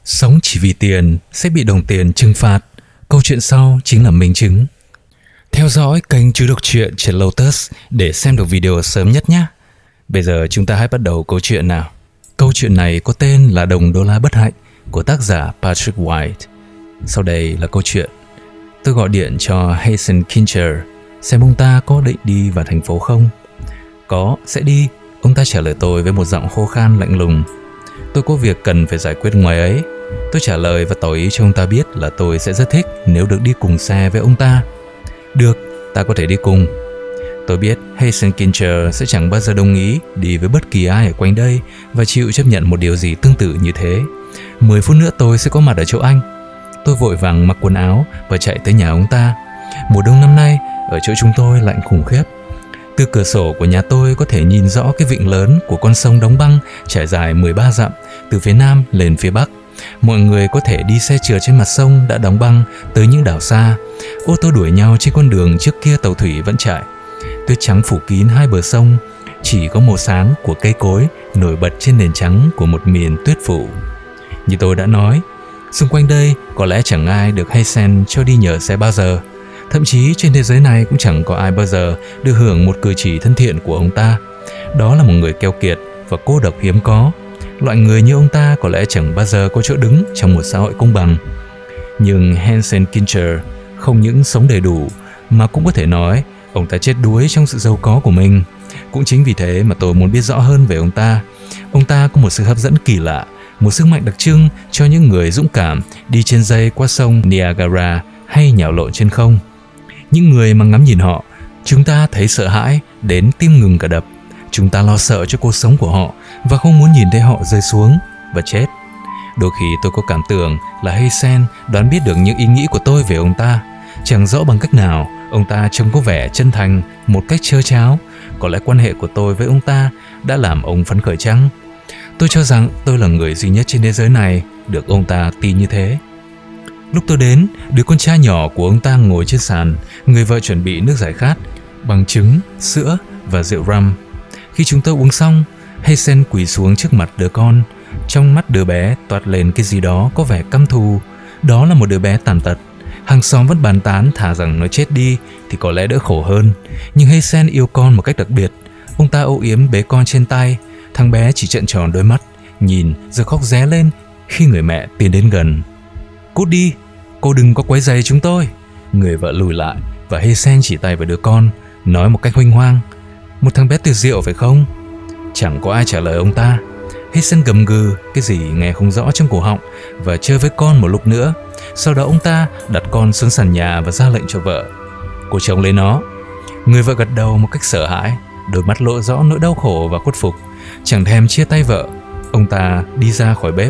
Sống chỉ vì tiền sẽ bị đồng tiền trừng phạt. Câu chuyện sau chính là minh chứng. Theo dõi kênh Chú Đọc Truyện trên Lotus để xem được video sớm nhất nhé. Bây giờ chúng ta hãy bắt đầu câu chuyện nào. Câu chuyện này có tên là Đồng Đô La Bất Hạnh của tác giả Patrick White. Sau đây là câu chuyện. Tôi gọi điện cho Hazen Kincher xem ông ta có định đi vào thành phố không. Có, sẽ đi. Ông ta trả lời tôi với một giọng khô khan lạnh lùng. Tôi có việc cần phải giải quyết ngoài ấy. Tôi trả lời và tỏ ý cho ông ta biết là tôi sẽ rất thích nếu được đi cùng xe với ông ta. Được, ta có thể đi cùng. Tôi biết Hazen Kincher sẽ chẳng bao giờ đồng ý đi với bất kỳ ai ở quanh đây và chịu chấp nhận một điều gì tương tự như thế. 10 phút nữa tôi sẽ có mặt ở chỗ anh. Tôi vội vàng mặc quần áo và chạy tới nhà ông ta. Mùa đông năm nay, ở chỗ chúng tôi lạnh khủng khiếp. Từ cửa sổ của nhà tôi có thể nhìn rõ cái vịnh lớn của con sông đóng băng trải dài 13 dặm từ phía nam lên phía bắc. Mọi người có thể đi xe trượt trên mặt sông đã đóng băng tới những đảo xa. Ô tô đuổi nhau trên con đường trước kia tàu thủy vẫn chạy. Tuyết trắng phủ kín hai bờ sông, chỉ có màu sáng của cây cối nổi bật trên nền trắng của một miền tuyết phủ. Như tôi đã nói, xung quanh đây có lẽ chẳng ai được Hazen cho đi nhờ xe bao giờ. Thậm chí trên thế giới này cũng chẳng có ai bao giờ được hưởng một cử chỉ thân thiện của ông ta. Đó là một người keo kiệt và cô độc hiếm có. Loại người như ông ta có lẽ chẳng bao giờ có chỗ đứng trong một xã hội công bằng. Nhưng Hazen Kincher không những sống đầy đủ mà cũng có thể nói ông ta chết đuối trong sự giàu có của mình. Cũng chính vì thế mà tôi muốn biết rõ hơn về ông ta. Ông ta có một sự hấp dẫn kỳ lạ, một sức mạnh đặc trưng cho những người dũng cảm đi trên dây qua sông Niagara hay nhào lộn trên không. Những người mà ngắm nhìn họ, chúng ta thấy sợ hãi đến tim ngừng cả đập. Chúng ta lo sợ cho cuộc sống của họ và không muốn nhìn thấy họ rơi xuống và chết. Đôi khi tôi có cảm tưởng là Hazen đoán biết được những ý nghĩ của tôi về ông ta. Chẳng rõ bằng cách nào, ông ta trông có vẻ chân thành một cách trơ tráo. Có lẽ quan hệ của tôi với ông ta đã làm ông phấn khởi chăng? Tôi cho rằng tôi là người duy nhất trên thế giới này được ông ta tin như thế. Lúc tôi đến, đứa con trai nhỏ của ông ta ngồi trên sàn, người vợ chuẩn bị nước giải khát bằng trứng, sữa và rượu rum. Khi chúng tôi uống xong, Hazen quỳ xuống trước mặt đứa con. Trong mắt đứa bé toát lên cái gì đó có vẻ căm thù. Đó là một đứa bé tàn tật. Hàng xóm vẫn bàn tán thà rằng nó chết đi thì có lẽ đỡ khổ hơn. Nhưng Hazen yêu con một cách đặc biệt. Ông ta âu yếm bế con trên tay. Thằng bé chỉ trợn tròn đôi mắt, nhìn rồi khóc ré lên khi người mẹ tiến đến gần. Cút đi, cô đừng có quấy rầy chúng tôi. Người vợ lùi lại và Hazen chỉ tay vào đứa con, nói một cách huênh hoang. Một thằng bé tuyệt diệu phải không? Chẳng có ai trả lời ông ta. Hazen gầm gừ cái gì nghe không rõ trong cổ họng và chơi với con một lúc nữa. Sau đó ông ta đặt con xuống sàn nhà và ra lệnh cho vợ. Cô trông lấy nó. Người vợ gật đầu một cách sợ hãi, đôi mắt lộ rõ nỗi đau khổ và khuất phục. Chẳng thèm chia tay vợ, ông ta đi ra khỏi bếp.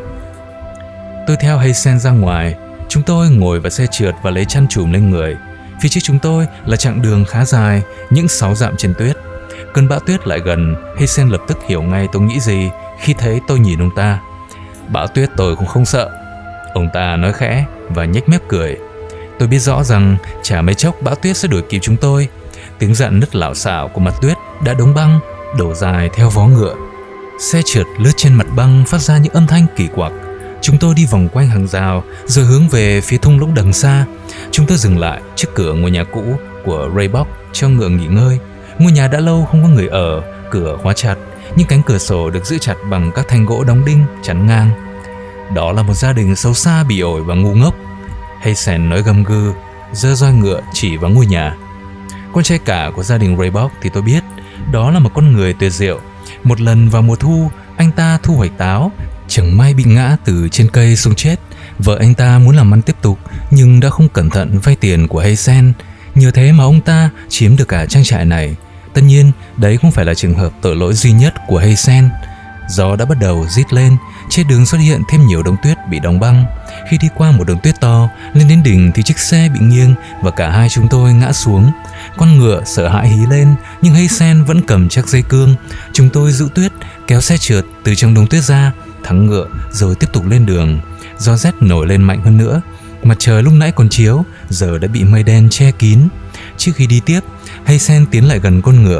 Tôi theo Hazen ra ngoài. Chúng tôi ngồi vào xe trượt và lấy chăn trùm lên người. Phía trước chúng tôi là chặng đường khá dài, những 6 dặm trên tuyết. Cơn bão tuyết lại gần. Hazen lập tức hiểu ngay tôi nghĩ gì khi thấy tôi nhìn ông ta. Bão tuyết tôi cũng không sợ, ông ta nói khẽ và nhếch mép cười. Tôi biết rõ rằng chả mấy chốc bão tuyết sẽ đuổi kịp chúng tôi. Tiếng dặn nứt lảo xảo của mặt tuyết đã đóng băng đổ dài theo vó ngựa. Xe trượt lướt trên mặt băng phát ra những âm thanh kỳ quặc. Chúng tôi đi vòng quanh hàng rào rồi hướng về phía thung lũng đằng xa. Chúng tôi dừng lại trước cửa ngôi nhà cũ của Raybock cho ngựa nghỉ ngơi. Ngôi nhà đã lâu không có người ở, cửa khóa chặt, nhưng cánh cửa sổ được giữ chặt bằng các thanh gỗ đóng đinh chắn ngang. Đó là một gia đình xấu xa, bỉ ổi và ngu ngốc. Hazen nói gầm gừ, giơ roi ngựa chỉ vào ngôi nhà. Con trai cả của gia đình Raybock thì tôi biết, đó là một con người tuyệt diệu. Một lần vào mùa thu, anh ta thu hoạch táo, chẳng may bị ngã từ trên cây xuống chết. Vợ anh ta muốn làm ăn tiếp tục nhưng đã không cẩn thận vay tiền của Hazen. Nhờ thế mà ông ta chiếm được cả trang trại này. Tất nhiên, đấy không phải là trường hợp tội lỗi duy nhất của Hazen. Gió đã bắt đầu rít lên, trên đường xuất hiện thêm nhiều đống tuyết bị đóng băng. Khi đi qua một đống tuyết to, lên đến đỉnh thì chiếc xe bị nghiêng và cả hai chúng tôi ngã xuống. Con ngựa sợ hãi hí lên, nhưng Hazen vẫn cầm chắc dây cương. Chúng tôi giữ tuyết, kéo xe trượt từ trong đống tuyết ra, thắng ngựa rồi tiếp tục lên đường. Gió rét nổi lên mạnh hơn nữa. Mặt trời lúc nãy còn chiếu, giờ đã bị mây đen che kín. Trước khi đi tiếp, Hazen tiến lại gần con ngựa.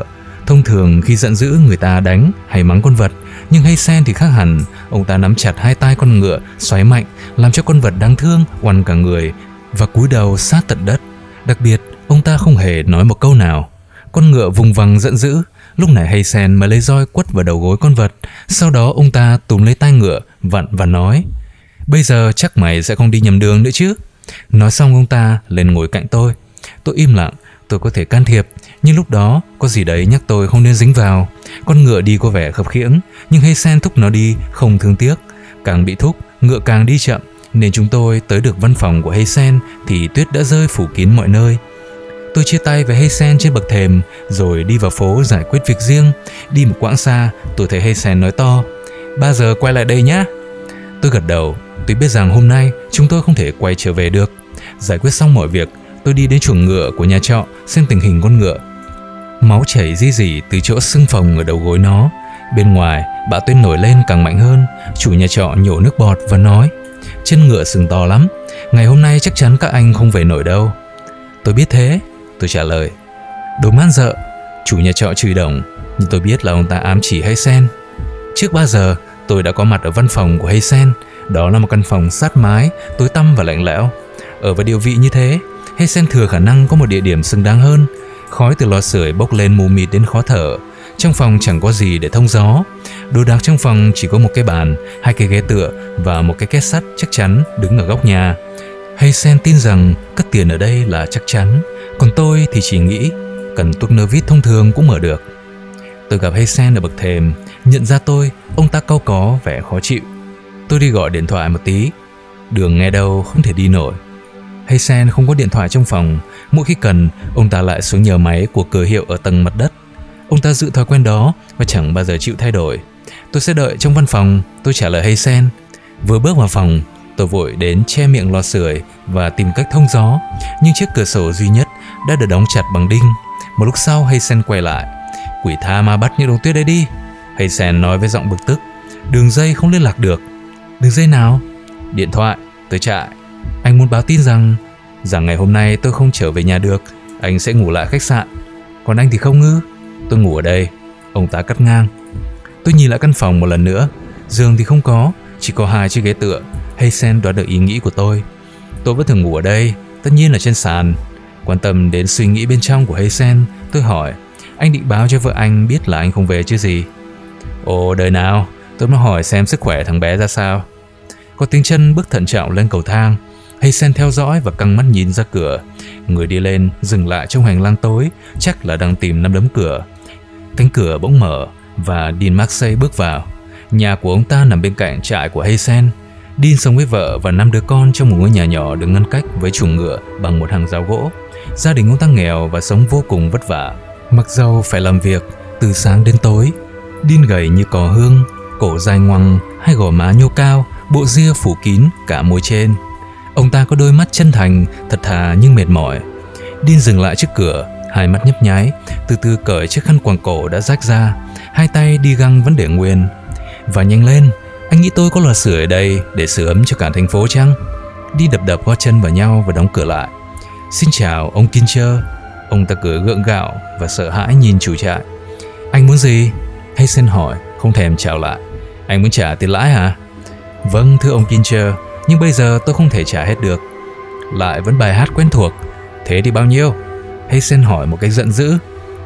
Thông thường khi giận dữ người ta đánh hay mắng con vật, nhưng Heisen thì khác hẳn. Ông ta nắm chặt hai tai con ngựa, xoáy mạnh, làm cho con vật đáng thương oằn cả người và cúi đầu sát tận đất. Đặc biệt, ông ta không hề nói một câu nào. Con ngựa vùng vằng giận dữ. Lúc này Heisen mới lấy roi quất vào đầu gối con vật. Sau đó ông ta túm lấy tai ngựa, vặn và nói: "Bây giờ chắc mày sẽ không đi nhầm đường nữa chứ?" Nói xong ông ta lên ngồi cạnh tôi. Tôi im lặng. Tôi có thể can thiệp, nhưng lúc đó có gì đấy nhắc tôi không nên dính vào. Con ngựa đi có vẻ khập khiễng, nhưng Heisen thúc nó đi không thương tiếc. Càng bị thúc, ngựa càng đi chậm, nên chúng tôi tới được văn phòng của Heisen thì tuyết đã rơi phủ kín mọi nơi. Tôi chia tay với Heisen trên bậc thềm, rồi đi vào phố giải quyết việc riêng. Đi một quãng xa, tôi thấy Heisen nói to: "3 giờ quay lại đây nhé." Tôi gật đầu. Tôi biết rằng hôm nay chúng tôi không thể quay trở về được. Giải quyết xong mọi việc, tôi đi đến chuồng ngựa của nhà trọ xem tình hình con ngựa. Máu chảy rỉ rỉ từ chỗ sưng phồng ở đầu gối nó. Bên ngoài, bão tuyết nổi lên càng mạnh hơn. Chủ nhà trọ nhổ nước bọt và nói: "Chân ngựa sưng to lắm. Ngày hôm nay chắc chắn các anh không về nổi đâu." Tôi biết thế, tôi trả lời. "Đồ man dợ." Chủ nhà trọ chửi đồng, nhưng tôi biết là ông ta ám chỉ Heisen. Trước 3 giờ, tôi đã có mặt ở văn phòng của Heisen. Đó là một căn phòng sát mái, tối tăm và lạnh lẽo. Ở vào địa vị như thế, Heisen thừa khả năng có một địa điểm xứng đáng hơn. Khói từ lò sưởi bốc lên mù mịt đến khó thở. Trong phòng chẳng có gì để thông gió. Đồ đạc trong phòng chỉ có một cái bàn, 2 cái ghế tựa và một cái két sắt chắc chắn đứng ở góc nhà. Heisen tin rằng cất tiền ở đây là chắc chắn, còn tôi thì chỉ nghĩ cần tuốc nơ vít thông thường cũng mở được. Tôi gặp Heisen ở bậc thềm. Nhận ra tôi, ông ta cau có vẻ khó chịu. Tôi đi gọi điện thoại một tí. Đường nghe đâu không thể đi nổi. Heisen không có điện thoại trong phòng. Mỗi khi cần, ông ta lại xuống nhờ máy của cửa hiệu ở tầng mặt đất. Ông ta giữ thói quen đó và chẳng bao giờ chịu thay đổi. Tôi sẽ đợi trong văn phòng, tôi trả lời Heisen. Vừa bước vào phòng, tôi vội đến che miệng lò sưởi và tìm cách thông gió, nhưng chiếc cửa sổ duy nhất đã được đóng chặt bằng đinh. Một lúc sau, Heisen quay lại. "Quỷ tha ma bắt những đống tuyết đấy đi." Heisen nói với giọng bực tức. "Đường dây không liên lạc được." "Đường dây nào?" "Điện thoại." Tôi chạy. "Anh muốn báo tin rằng ngày hôm nay tôi không trở về nhà được, anh sẽ ngủ lại khách sạn. Còn anh thì không ngư?" "Tôi ngủ ở đây." Ông ta cắt ngang. Tôi nhìn lại căn phòng một lần nữa. Giường thì không có, chỉ có 2 chiếc ghế tựa. Heisen đoán được ý nghĩ của tôi. Tôi vẫn thường ngủ ở đây, tất nhiên là trên sàn. Quan tâm đến suy nghĩ bên trong của Heisen, tôi hỏi: "Anh định báo cho vợ anh biết là anh không về chứ gì?" "Ồ, đời nào, tôi mới hỏi xem sức khỏe thằng bé ra sao." Có tiếng chân bước thận trọng lên cầu thang. Heisen theo dõi và căng mắt nhìn ra cửa. Người đi lên dừng lại trong hành lang tối, chắc là đang tìm nắm đấm cửa. Cánh cửa bỗng mở và Dean Maxey bước vào. Nhà của ông ta nằm bên cạnh trại của Heisen. Dean sống với vợ và 5 đứa con trong một ngôi nhà nhỏ được ngăn cách với chuồng ngựa bằng một hàng rào gỗ. Gia đình ông ta nghèo và sống vô cùng vất vả, mặc dầu phải làm việc từ sáng đến tối. Dean gầy như cò hương, cổ dài ngoằng, hai gò má nhô cao, bộ ria phủ kín cả môi trên. Ông ta có đôi mắt chân thành, thật thà nhưng mệt mỏi. Dean dừng lại trước cửa, hai mắt nhấp nháy, từ từ cởi chiếc khăn quàng cổ đã rách ra, hai tay đi găng vẫn để nguyên. "Và nhanh lên, anh nghĩ tôi có lò sưởi ở đây để sưởi ấm cho cả thành phố chăng?" Đi đập đập gót chân vào nhau và đóng cửa lại. "Xin chào ông Kincher." Ông ta cười gượng gạo và sợ hãi nhìn chủ trại. "Anh muốn gì?" Heisen hỏi, không thèm chào lại. "Anh muốn trả tiền lãi hả?" "Vâng, thưa ông Kincher, nhưng bây giờ tôi không thể trả hết được." Lại vẫn bài hát quen thuộc. "Thế thì bao nhiêu?" Heisen hỏi một cách giận dữ.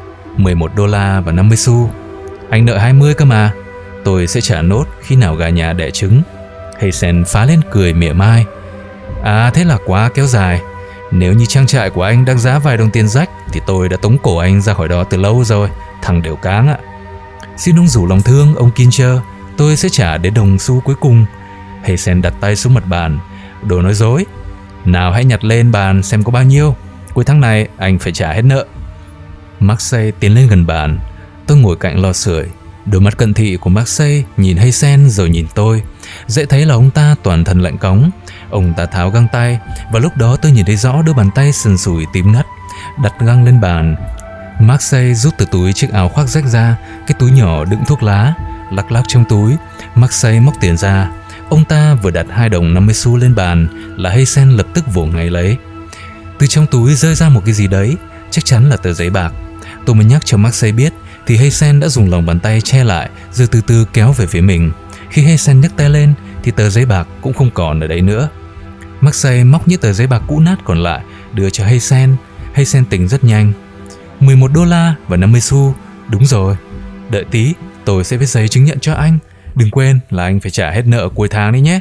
$11 và 50 xu. "Anh nợ 20 cơ mà. Tôi sẽ trả nốt khi nào gà nhà đẻ trứng." Heisen phá lên cười mỉa mai. "À, thế là quá kéo dài. Nếu như trang trại của anh đang giá vài đồng tiền rách thì tôi đã tống cổ anh ra khỏi đó từ lâu rồi, thằng đều cáng ạ." "Xin ông rủ lòng thương, ông Kincher. Tôi sẽ trả đến đồng xu cuối cùng." Heisen đặt tay xuống mặt bàn. "Đồ nói dối. Nào hãy nhặt lên bàn xem có bao nhiêu. Cuối tháng này anh phải trả hết nợ." Maxey tiến lên gần bàn. Tôi ngồi cạnh lò sưởi. Đôi mắt cận thị của Maxey nhìn Heisen rồi nhìn tôi. Dễ thấy là ông ta toàn thân lạnh cóng. Ông ta tháo găng tay và lúc đó tôi nhìn thấy rõ đôi bàn tay sần sùi tím ngắt. Đặt găng lên bàn, Maxey rút từ túi chiếc áo khoác rách ra cái túi nhỏ đựng thuốc lá. Lắc lắc trong túi, Maxey móc tiền ra. Ông ta vừa đặt 2 đồng 50 xu lên bàn là Heisen lập tức vồ ngay lấy. Từ trong túi rơi ra một cái gì đấy, chắc chắn là tờ giấy bạc. Tôi mới nhắc cho Maxey biết thì Haysen đã dùng lòng bàn tay che lại rồi từ từ kéo về phía mình. Khi Haysen nhấc tay lên thì tờ giấy bạc cũng không còn ở đấy nữa. Maxey móc những tờ giấy bạc cũ nát còn lại đưa cho Haysen. Haysen tính rất nhanh. $11 và 50 xu. Đúng rồi. Đợi tí, tôi sẽ viết giấy chứng nhận cho anh. Đừng quên là anh phải trả hết nợ cuối tháng đấy nhé.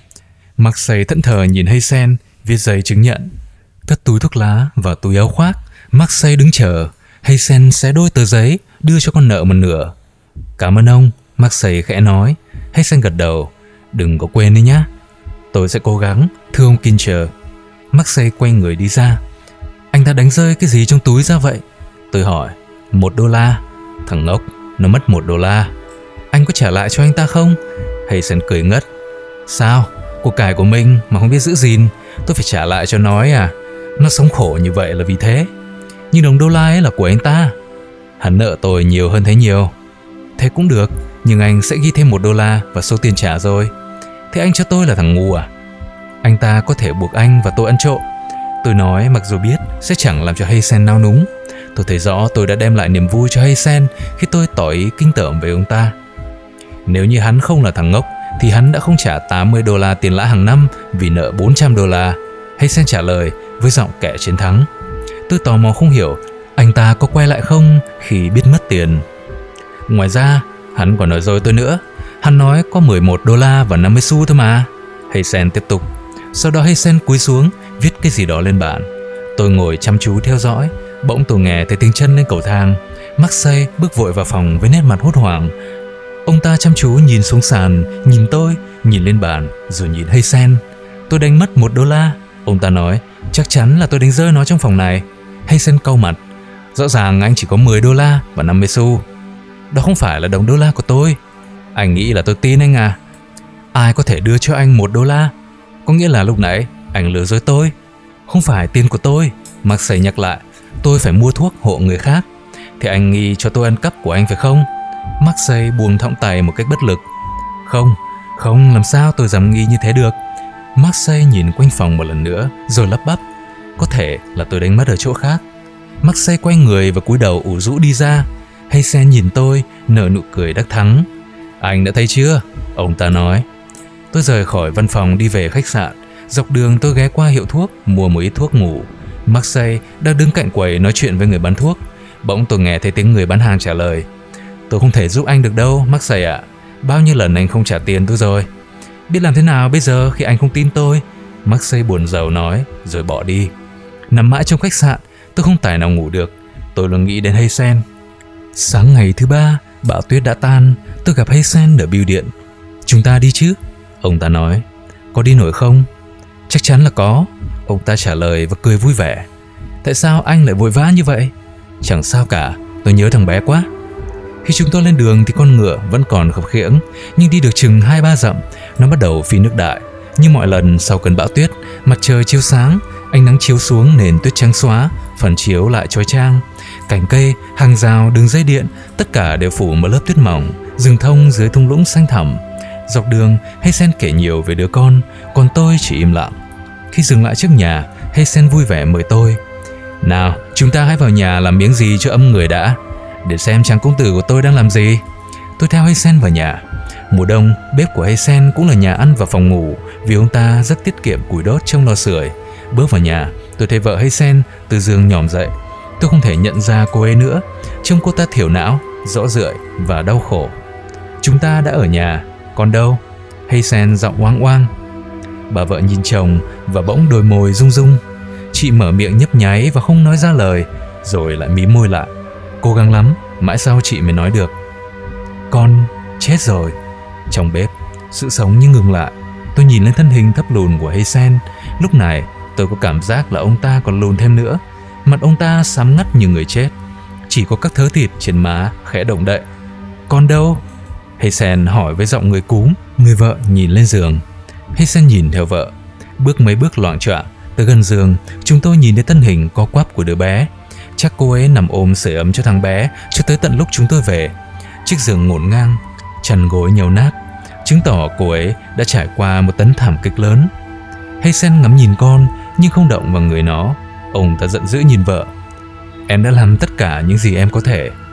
Maxey thẫn thờ nhìn Haysen viết giấy chứng nhận. Cất túi thuốc lá vào túi áo khoác, Maxey đứng chờ. Haysen xé đôi tờ giấy đưa cho con nợ một nửa. Cảm ơn ông, Maxey khẽ nói. Haysen gật đầu. Đừng có quên đấy nhá. Tôi sẽ cố gắng, thưa ông Kincher. Maxey quay người đi ra. Anh ta đánh rơi cái gì trong túi ra vậy? Tôi hỏi. $1. Thằng ngốc, nó mất $1. Anh có trả lại cho anh ta không? Haysen cười ngất. Sao? Của cải của mình mà không biết giữ gìn, tôi phải trả lại cho nó à? Nó sống khổ như vậy là vì thế. Nhưng đồng đô la ấy là của anh ta. Hắn nợ tôi nhiều hơn thế nhiều. Thế cũng được, nhưng anh sẽ ghi thêm $1 và số tiền trả rồi. Thế anh cho tôi là thằng ngu à? Anh ta có thể buộc anh và tôi ăn trộm. Tôi nói mặc dù biết sẽ chẳng làm cho Haysen nao núng. Tôi thấy rõ tôi đã đem lại niềm vui cho Haysen khi tôi tỏ ý kinh tởm về ông ta. Nếu như hắn không là thằng ngốc thì hắn đã không trả $80 tiền lãi hàng năm vì nợ $400. Haysen trả lời với giọng kẻ chiến thắng. Tôi tò mò không hiểu anh ta có quay lại không khi biết mất tiền. Ngoài ra, hắn còn nói dối tôi nữa. Hắn nói có $11 và 50 xu thôi mà. Haysen tiếp tục. Sau đó Haysen cúi xuống viết cái gì đó lên bàn. Tôi ngồi chăm chú theo dõi. Bỗng tôi nghe thấy tiếng chân lên cầu thang. Maxey bước vội vào phòng với nét mặt hốt hoảng. Ông ta chăm chú nhìn xuống sàn, nhìn tôi, nhìn lên bàn, rồi nhìn Haysen. Tôi đánh mất $1. Ông ta nói, chắc chắn là tôi đánh rơi nó trong phòng này. Haysen cau mặt. Rõ ràng anh chỉ có $10 và 50 xu. Đó không phải là đồng đô la của tôi. Anh nghĩ là tôi tin anh à? Ai có thể đưa cho anh $1? Có nghĩa là lúc nãy anh lừa dối tôi. Không phải tiền của tôi. Maxey nhắc lại. Tôi phải mua thuốc hộ người khác. Thì anh nghi cho tôi ăn cắp của anh phải không? Maxey buông thõng tay một cách bất lực. Không, làm sao tôi dám nghi như thế được? Maxey nhìn quanh phòng một lần nữa rồi lắp bắp. Có thể là tôi đánh mất ở chỗ khác. Maxey quay người và cúi đầu ủ rũ đi ra. Haysen nhìn tôi, nở nụ cười đắc thắng. Anh đã thấy chưa? Ông ta nói. Tôi rời khỏi văn phòng đi về khách sạn. Dọc đường tôi ghé qua hiệu thuốc mua một ít thuốc ngủ. Maxey đang đứng cạnh quầy nói chuyện với người bán thuốc. Bỗng tôi nghe thấy tiếng người bán hàng trả lời. Tôi không thể giúp anh được đâu, Maxey ạ. Bao nhiêu lần anh không trả tiền tôi rồi. Biết làm thế nào bây giờ khi anh không tin tôi? Maxey buồn rầu nói rồi bỏ đi. Nằm mãi trong khách sạn, tôi không tài nào ngủ được. Tôi luôn nghĩ đến Haysen. Sáng ngày thứ 3, bão tuyết đã tan. Tôi gặp Haysen ở bưu điện. Chúng ta đi chứ? Ông ta nói. Có đi nổi không? Chắc chắn là có. Ông ta trả lời và cười vui vẻ. Tại sao anh lại vội vã như vậy? Chẳng sao cả, tôi nhớ thằng bé quá. Khi chúng tôi lên đường thì con ngựa vẫn còn khập khiễng, nhưng đi được chừng 2-3 dặm, nó bắt đầu phi nước đại. Như mọi lần sau cơn bão tuyết, mặt trời chiếu sáng, ánh nắng chiếu xuống nền tuyết trắng xóa, phản chiếu lại chói chang. Cành cây, hàng rào, đường dây điện, tất cả đều phủ một lớp tuyết mỏng, rừng thông dưới thung lũng xanh thẳm. Dọc đường, Haysen kể nhiều về đứa con, còn tôi chỉ im lặng. Khi dừng lại trước nhà, Haysen vui vẻ mời tôi. Nào, chúng ta hãy vào nhà làm miếng gì cho ấm người đã, để xem chàng công tử của tôi đang làm gì. Tôi theo Haysen vào nhà. Mùa đông, bếp của Haysen cũng là nhà ăn và phòng ngủ, vì ông ta rất tiết kiệm củi đốt trong lò sưởi. Bước vào nhà, tôi thấy vợ Haysen từ giường nhòm dậy. Tôi không thể nhận ra cô ấy nữa. Trông cô ta thiểu não, rõ rượi và đau khổ. Chúng ta đã ở nhà, còn đâu? Haysen giọng oang oang. Bà vợ nhìn chồng và bỗng đôi môi rung rung. Chị mở miệng nhấp nháy và không nói ra lời, rồi lại mím môi lại. Cố gắng lắm, mãi sau chị mới nói được. Con chết rồi. Trong bếp, sự sống như ngừng lại. Tôi nhìn lên thân hình thấp lùn của Haysen. Lúc này, tôi có cảm giác là ông ta còn lùn thêm nữa. Mặt ông ta xám ngắt như người chết. Chỉ có các thớ thịt trên má khẽ động đậy. Con đâu? Haysen hỏi với giọng người cúm. Người vợ nhìn lên giường. Haysen nhìn theo vợ. Bước mấy bước loạng choạng tới gần giường, chúng tôi nhìn thấy thân hình co quắp của đứa bé. Chắc cô ấy nằm ôm sưởi ấm cho thằng bé cho tới tận lúc chúng tôi về. Chiếc giường ngổn ngang, chăn gối nhàu nát, chứng tỏ cô ấy đã trải qua một tấn thảm kịch lớn. Haysen ngắm nhìn con nhưng không động vào người nó. Ông ta giận dữ nhìn vợ. Em đã làm tất cả những gì em có thể.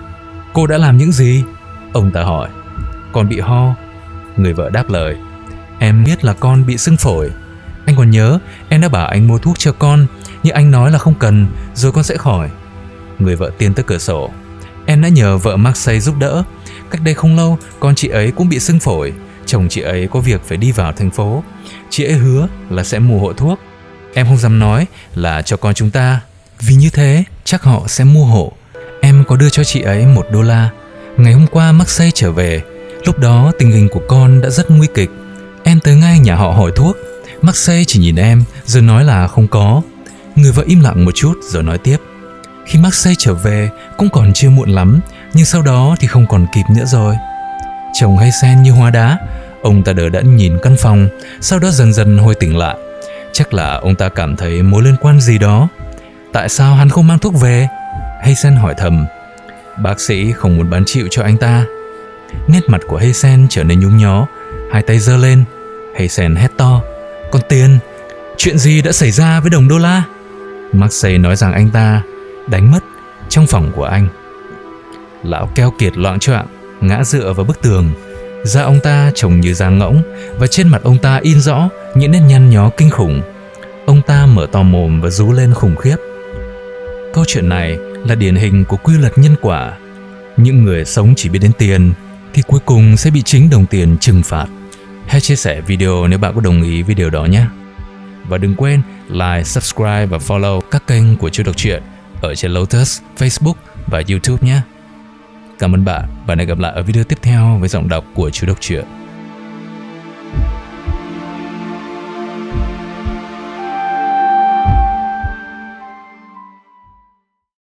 Cô đã làm những gì? Ông ta hỏi. Con bị ho. Người vợ đáp lời. Em biết là con bị sưng phổi. Anh còn nhớ em đã bảo anh mua thuốc cho con, nhưng anh nói là không cần, rồi con sẽ khỏi. Người vợ tiến tới cửa sổ. Em đã nhờ vợ Marseille giúp đỡ. Cách đây không lâu, con chị ấy cũng bị sưng phổi. Chồng chị ấy có việc phải đi vào thành phố. Chị ấy hứa là sẽ mua hộ thuốc. Em không dám nói là cho con chúng ta, vì như thế chắc họ sẽ mua hộ. Em có đưa cho chị ấy $1. Ngày hôm qua Marseille trở về. Lúc đó tình hình của con đã rất nguy kịch. Em tới ngay nhà họ hỏi thuốc. Marseille chỉ nhìn em rồi nói là không có. Người vợ im lặng một chút rồi nói tiếp. Khi Marseille trở về cũng còn chưa muộn lắm, nhưng sau đó thì không còn kịp nữa rồi. Chồng Haysen như hóa đá. Ông ta đờ đẫn nhìn căn phòng, sau đó dần dần hồi tỉnh lại. Chắc là ông ta cảm thấy mối liên quan gì đó. Tại sao hắn không mang thuốc về? Haysen hỏi thầm. Bác sĩ không muốn bán chịu cho anh ta. Nét mặt của Haysen trở nên nhúm nhó. Hai tay giơ lên. Haysen hét to. Con Tiền, chuyện gì đã xảy ra với $1? Marseille nói rằng anh ta đánh mất trong phòng của anh. Lão keo kiệt loạng choạng ngã dựa vào bức tường. Da ông ta trông như da ngỗng, và trên mặt ông ta in rõ những nét nhăn nhó kinh khủng. Ông ta mở to mồm và rú lên khủng khiếp. Câu chuyện này là điển hình của quy luật nhân quả. Những người sống chỉ biết đến tiền thì cuối cùng sẽ bị chính đồng tiền trừng phạt. Hãy chia sẻ video nếu bạn có đồng ý với điều đó nhé. Và đừng quên like, subscribe và follow các kênh của Chú Đọc Truyện ở trên Lotus, Facebook và YouTube nhé. Cảm ơn bạn và hẹn gặp lại ở video tiếp theo với giọng đọc của Chú Đọc Truyện.